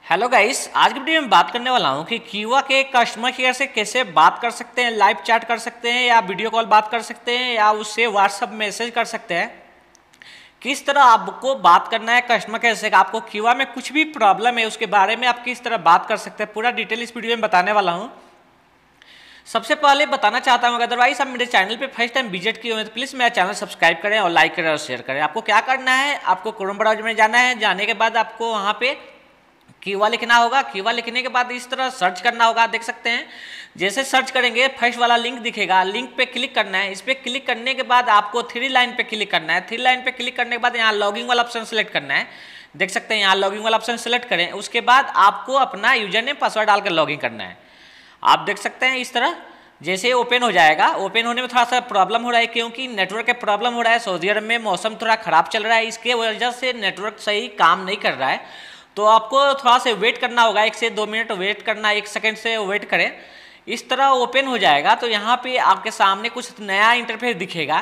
Hello guys, आज की video में बात करने वाला हूँ कि क्यूआ के कस्टमर केयर से कैसे बात कर सकते हैं, लाइव चैट कर सकते हैं या वीडियो कॉल बात कर सकते हैं या उससे व्हाट्सएप मैसेज कर सकते हैं। किस तरह आपको बात करना है कस्टमर केयर से, आपको क्यूआ में कुछ भी प्रॉब्लम है उसके बारे में आप किस तरह बात कर सकते हैं, पूरा डिटेल इस वीडियो में बताने वाला हूँ। सबसे पहले बताना चाहता हूँ, अदरवाइज आप मेरे चैनल पे फर्स्ट टाइम विजिट किए हुए तो प्लीज़ मेरा चैनल सब्सक्राइब करें और लाइक करें और शेयर करें। आपको क्या करना है, आपको क्रोम ब्राउज़र में जाना है। जाने के बाद आपको वहाँ पे क्यूआ लिखना होगा। क्यूआ लिखने के बाद इस तरह सर्च करना होगा, देख सकते हैं। जैसे सर्च करेंगे फर्स्ट वाला लिंक दिखेगा, लिंक पे क्लिक करना है। इस पर क्लिक करने के बाद आपको थ्री लाइन पे क्लिक करना है। थ्री लाइन पे क्लिक करने के बाद यहाँ लॉगिन वाला ऑप्शन सेलेक्ट करना है। देख सकते हैं यहाँ लॉगिन वाला ऑप्शन सेलेक्ट करें। उसके बाद आपको अपना यूजर नेम पासवर्ड डालकर लॉगिन करना है। आप देख सकते हैं इस तरह जैसे ओपन हो जाएगा। ओपन होने में थोड़ा सा प्रॉब्लम हो रहा है क्योंकि नेटवर्क का प्रॉब्लम हो रहा है। सऊदी अरब में मौसम थोड़ा ख़राब चल रहा है, इसके वजह से नेटवर्क सही काम नहीं कर रहा है। तो आपको थोड़ा से वेट करना होगा, 1 से 2 मिनट वेट करना, 1 सेकंड से वेट करें। इस तरह ओपन हो जाएगा तो यहाँ पे आपके सामने कुछ नया इंटरफेस दिखेगा।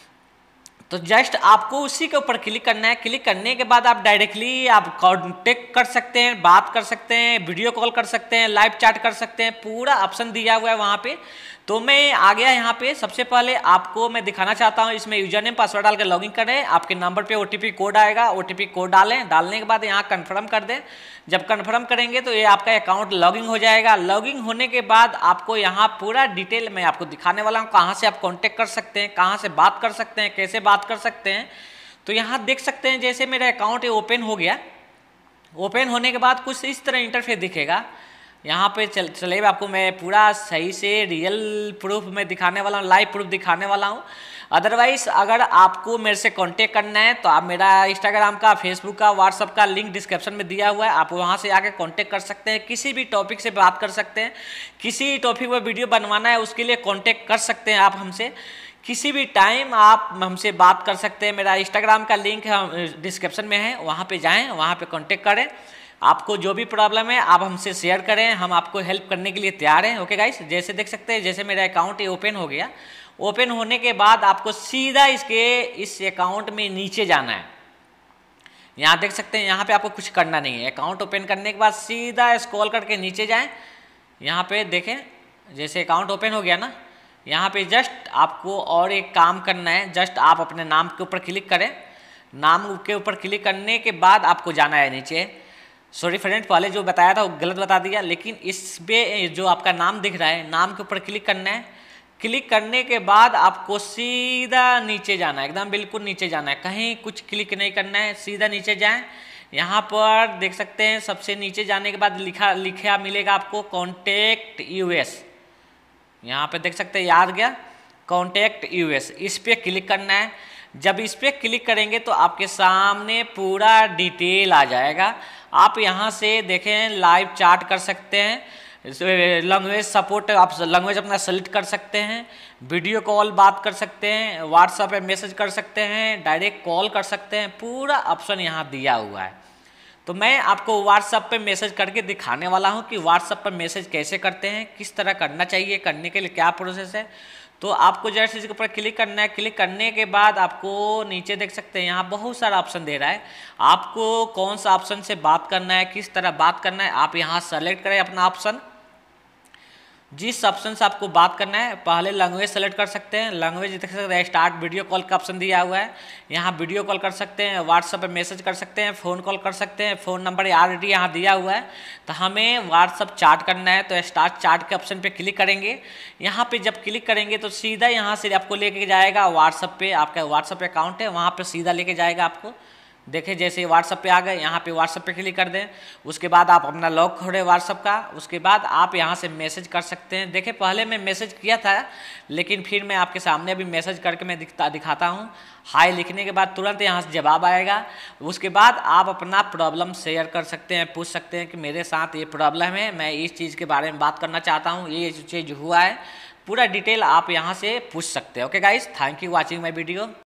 तो जस्ट आपको उसी के ऊपर क्लिक करना है। क्लिक करने के बाद आप डायरेक्टली आप कॉन्टेक्ट कर सकते हैं, बात कर सकते हैं, वीडियो कॉल कर सकते हैं, लाइव चैट कर सकते हैं, पूरा ऑप्शन दिया हुआ है वहाँ पे। तो मैं आ गया यहाँ पे। सबसे पहले आपको मैं दिखाना चाहता हूँ, इसमें यूजर नेम पासवर्ड डाल कर लॉगिन करें। आपके नंबर पे ओटीपी कोड आएगा, ओटीपी कोड डालें। डालने के बाद यहाँ कन्फर्म कर दें। जब कन्फर्म करेंगे तो ये आपका अकाउंट लॉगिन हो जाएगा। लॉगिन होने के बाद आपको यहाँ पूरा डिटेल मैं आपको दिखाने वाला हूँ, कहाँ से आप कॉन्टेक्ट कर सकते हैं, कहाँ से बात कर सकते हैं, कैसे बात कर सकते हैं। तो यहाँ देख सकते हैं जैसे मेरा अकाउंट ओपन हो गया। ओपन होने के बाद कुछ इस तरह इंटरफेस दिखेगा। यहाँ पे चलिए आपको मैं पूरा सही से रियल प्रूफ में दिखाने वाला हूँ, लाइव प्रूफ दिखाने वाला हूँ। अदरवाइज अगर आपको मेरे से कांटेक्ट करना है तो आप मेरा इंस्टाग्राम का, फेसबुक का, व्हाट्सअप का लिंक डिस्क्रिप्शन में दिया हुआ है, आप वहाँ से आके कांटेक्ट कर सकते हैं। किसी भी टॉपिक से बात कर सकते हैं। किसी टॉपिक पर वीडियो बनवाना है उसके लिए कांटेक्ट कर सकते हैं आप हमसे। किसी भी टाइम आप हमसे बात कर सकते हैं। मेरा इंस्टाग्राम का लिंक डिस्क्रिप्शन में है, वहाँ पे जाएं, वहाँ पे कांटेक्ट करें। आपको जो भी प्रॉब्लम है आप हमसे शेयर करें, हम आपको हेल्प करने के लिए तैयार हैं। ओके गाइस, जैसे देख सकते हैं जैसे मेरा अकाउंट ये ओपन हो गया। ओपन होने के बाद आपको सीधा इस अकाउंट में नीचे जाना है। यहाँ देख सकते हैं, यहाँ पे आपको कुछ करना नहीं है। अकाउंट ओपन करने के बाद सीधा स्क्रॉल करके नीचे जाएँ। यहाँ पे देखें जैसे अकाउंट ओपन हो गया ना, यहाँ पे जस्ट आपको और एक काम करना है। जस्ट आप अपने नाम के ऊपर क्लिक करें। नाम के ऊपर क्लिक करने के बाद आपको जाना है नीचे। सॉरी फ्रेंड, पहले जो बताया था वो गलत बता दिया, लेकिन इस पे जो आपका नाम दिख रहा है, नाम के ऊपर क्लिक करना है। क्लिक करने के बाद आपको सीधा नीचे जाना है, एकदम बिल्कुल नीचे जाना है, कहीं कुछ क्लिक नहीं करना है, सीधा नीचे जाएं। यहाँ पर देख सकते हैं सबसे नीचे जाने के बाद लिखा मिलेगा आपको कॉन्टेक्ट यूएस। यहाँ पे देख सकते हैं याद गया कॉन्टेक्ट यूएस, इस पर क्लिक करना है। जब इस पर क्लिक करेंगे तो आपके सामने पूरा डिटेल आ जाएगा। आप यहाँ से देखें लाइव चैट कर सकते हैं, लैंग्वेज सपोर्ट आप लैंग्वेज अपना सेलेक्ट कर सकते हैं, वीडियो कॉल बात कर सकते हैं, व्हाट्सएप पे मैसेज कर सकते हैं, डायरेक्ट कॉल कर सकते हैं, पूरा ऑप्शन यहाँ दिया हुआ है। तो मैं आपको व्हाट्सएप पे मैसेज करके दिखाने वाला हूँ कि व्हाट्सएप पर मैसेज कैसे करते हैं, किस तरह करना चाहिए, करने के लिए क्या प्रोसेस है। तो आपको जस्ट इसके ऊपर क्लिक करना है। क्लिक करने के बाद आपको नीचे देख सकते हैं यहाँ बहुत सारा ऑप्शन दे रहा है। आपको कौन सा ऑप्शन से बात करना है, किस तरह बात करना है, आप यहाँ सेलेक्ट करें अपना ऑप्शन। जिस ऑप्शन से आपको बात करना है, पहले लैंग्वेज सेलेक्ट कर सकते हैं। लैंग्वेज देख सकते हैं, स्टार्ट वीडियो कॉल का ऑप्शन दिया हुआ है, यहाँ वीडियो कॉल कर सकते हैं, व्हाट्सएप पे मैसेज कर सकते हैं, फ़ोन कॉल कर सकते हैं। फ़ोन नंबर ऑलरेडी यहाँ दिया हुआ है। तो हमें व्हाट्सएप चैट करना है तो स्टार्ट चैट के ऑप्शन पे क्लिक करेंगे। यहाँ पे जब क्लिक करेंगे तो सीधा यहाँ से आपको लेके जाएगा व्हाट्सएप पे, आपका व्हाट्सएप अकाउंट है वहाँ पर सीधा लेके जाएगा आपको। देखें जैसे व्हाट्सएप पे आ गए, यहाँ पे व्हाट्सएप पे क्लिक कर दें। उसके बाद आप अपना लॉक खोलें व्हाट्सएप का। उसके बाद आप यहाँ से मैसेज कर सकते हैं। देखें पहले मैं मैसेज किया था, लेकिन फिर मैं आपके सामने अभी मैसेज करके मैं दिखाता हूँ। हाय लिखने के बाद तुरंत यहाँ से जवाब आएगा। उसके बाद आप अपना प्रॉब्लम शेयर कर सकते हैं, पूछ सकते हैं कि मेरे साथ ये प्रॉब्लम है, मैं इस चीज़ के बारे में बात करना चाहता हूँ, ये चीज़ हुआ है। पूरा डिटेल आप यहाँ से पूछ सकते हैं। Okay guys, thank you watching my video.